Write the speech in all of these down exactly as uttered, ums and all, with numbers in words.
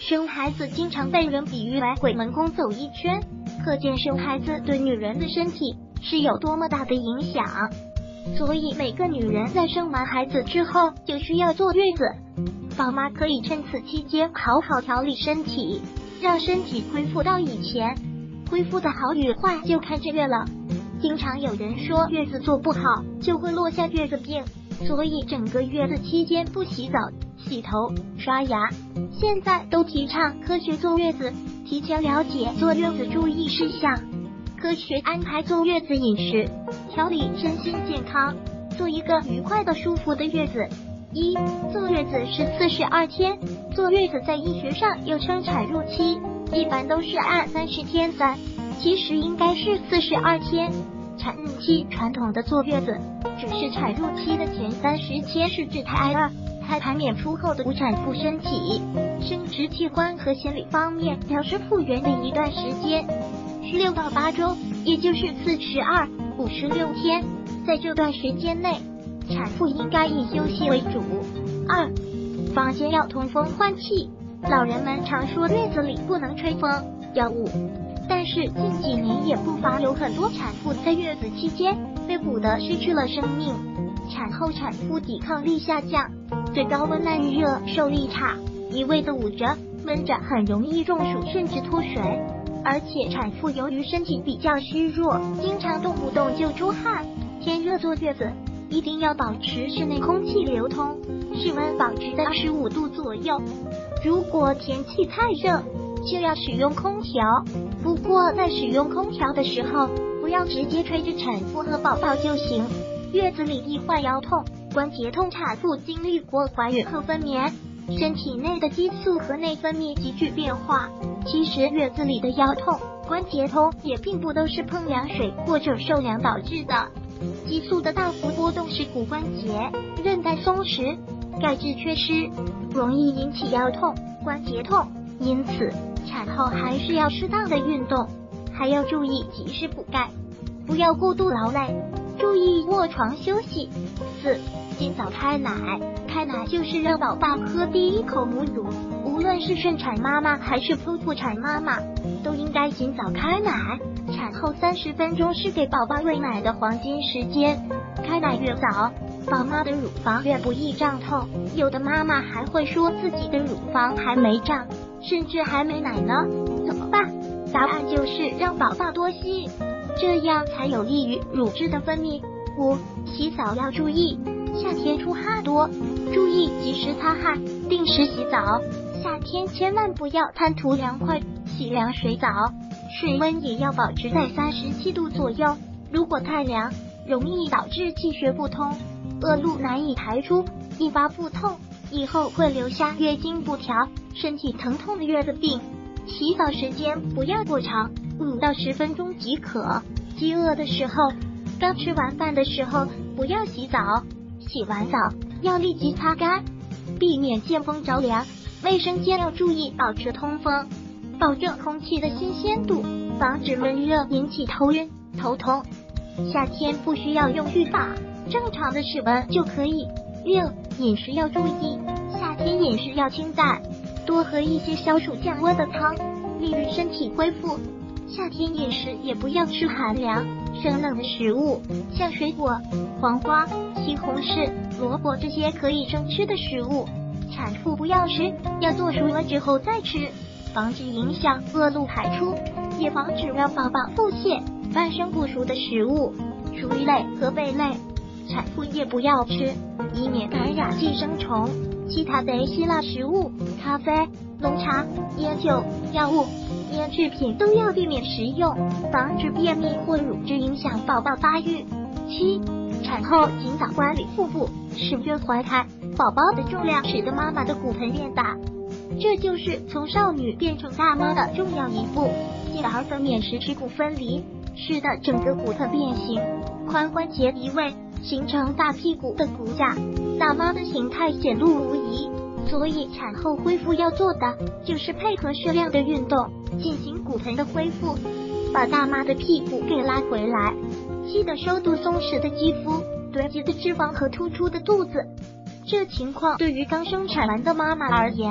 生孩子经常被人比喻为鬼门宫走一圈，可见生孩子对女人的身体是有多么大的影响。所以每个女人在生完孩子之后就需要坐月子，宝妈可以趁此期间好好调理身体，让身体恢复到以前。恢复的好与坏就看这月了。经常有人说月子做不好就会落下月子病，所以整个月子期间不洗澡、洗头、刷牙。现在都提倡科学坐月子，提前了解坐月子注意事项，科学安排坐月子饮食，调理身心健康，做一个愉快的舒服的月子。一、坐月子是四十二天，坐月子在医学上又称产褥期，一般都是按三十天算，其实应该是四十二天。产褥期传统的坐月子只是产褥期的前三十天是指胎儿胎盘娩出后的无产妇身体、生殖器官和心理方面表示复原的一段时间，是六到八周，也就是四十二、五十六天。在这段时间内，产妇应该以休息为主。二、房间要通风换气。老人们常说月子里不能吹风、药物，但是近几年也不乏有很多产妇在月子期间被捕得失去了生命。产后产妇抵抗力下降，对高温耐热受力差，一味的捂着、闷着很容易中暑甚至脱水。而且产妇由于身体比较虚弱，经常动不动就出汗。天热坐月子一定要保持室内空气流通，室温保持在二十五度左右。如果天气太热，就要使用空调。不过在使用空调的时候，不要直接吹着产妇和宝宝就行。月子里易患腰痛、关节痛，产妇经历过怀孕后分娩，身体内的激素和内分泌急剧变化。其实月子里的腰痛、关节痛也并不都是碰凉水或者受凉导致的。激素的大幅波动使骨关节、韧带松弛，钙质缺失，容易引起腰痛、关节痛。因此产后还是要适当的运动，还要注意及时补钙，不要过度劳累，注意卧床休息。四、尽早开奶。开奶就是让宝宝喝第一口母乳，无论是顺产妈妈还是剖腹产妈妈，都应该尽早开奶。产后三十分钟是给宝宝喂奶的黄金时间，开奶越早，宝妈的乳房越不易胀痛。有的妈妈还会说自己的乳房还没胀，甚至还没奶呢，怎么办？答案就是让宝宝多吸，这样才有利于乳汁的分泌。五、洗澡要注意，夏天出汗多，注意及时擦汗，定时洗澡。夏天千万不要贪图凉快，洗凉水澡，水温也要保持在三十七度左右。如果太凉，容易导致气血不通，恶露难以排出，引发腹痛，以后会留下月经不调、身体疼痛的月子病。洗澡时间不要过长，五到十分钟即可。饥饿的时候，刚吃完饭的时候不要洗澡，洗完澡要立即擦干，避免见风着凉。卫生间要注意保持通风，保证空气的新鲜度，防止闷热引起头晕、头痛。夏天不需要用浴霸，正常的室温就可以。六、饮食要注意，夏天饮食要清淡，多喝一些消暑降温的汤，利于身体恢复。夏天饮食也不要吃寒凉、生冷的食物，像水果、黄瓜、西红柿、萝卜这些可以生吃的食物，产妇不要吃，要做熟了之后再吃，防止影响恶露排出，也防止让宝宝腹泻。半生不熟的食物，薯类和贝类，产妇也不要吃，以免感染寄生虫。其他的希腊食物、咖啡、浓茶、烟酒、药物、腌制品都要避免食用，防止便秘或乳汁影响宝宝发育。七、产后尽早管理腹部。十月怀胎，宝宝的重量使得妈妈的骨盆变大，这就是从少女变成大妈的重要一步。进而分娩时耻骨分离，使得整个骨盆变形，髋关节移位，形成大屁股的骨架，大妈的形态显露无遗。所以产后恢复要做的就是配合适量的运动，进行骨盆的恢复，把大妈的屁股给拉回来。记得收肚松弛的肌肤、堆积的脂肪和突出的肚子，这情况对于刚生产完的妈妈而言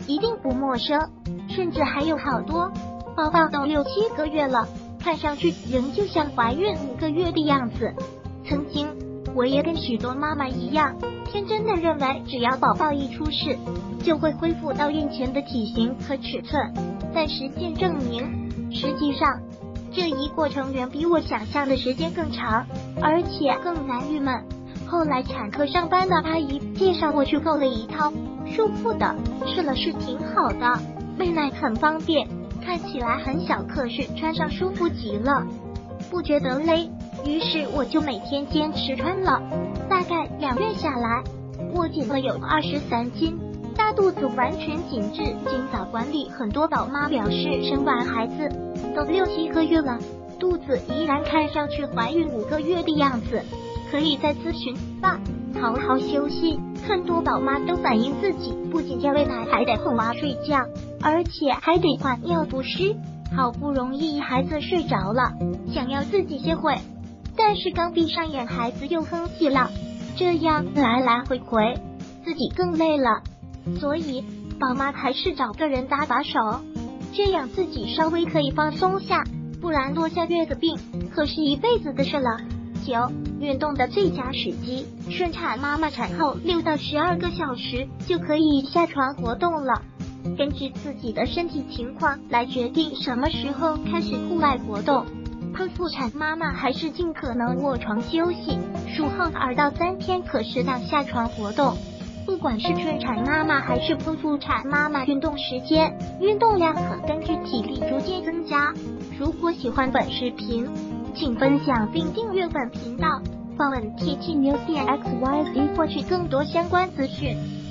一定不陌生，甚至还有好多宝宝都六七个月了，看上去仍旧像怀孕五个月的样子。曾经我也跟许多妈妈一样，天真的认为只要宝宝一出世，就会恢复到孕前的体型和尺寸，但实践证明，实际上这一过程远比我想象的时间更长，而且更难郁闷。后来产科上班的阿姨介绍我去购了一套束缚的，试了试挺好的，喂奶很方便，看起来很小，可是穿上舒服极了，不觉得累，于是我就每天坚持穿了。大概两月下来，我减了有二十三斤，大肚子完全紧致。尽早管理，很多宝妈表示生完孩子都六七个月了，肚子依然看上去怀孕五个月的样子，可以再咨询吧。好好休息。很多宝妈都反映自己不仅要喂奶，还得哄娃睡觉，而且还得换尿不湿。好不容易孩子睡着了，想要自己歇会，但是刚闭上眼，孩子又哼起了，这样来来回回，自己更累了。所以宝妈还是找个人搭把手，这样自己稍微可以放松下，不然落下月子病可是一辈子的事了。九、运动的最佳时机，顺产妈妈产后六到十二个小时就可以下床活动了，根据自己的身体情况来决定什么时候开始户外活动。剖腹产妈妈还是尽可能卧床休息，术后二到三天可适当下床活动。不管是顺产妈妈还是剖腹产妈妈，运动时间、运动量可根据体力逐渐增加。如果喜欢本视频，请分享并订阅本频道，访问 T T News X Y Z 获取更多相关资讯。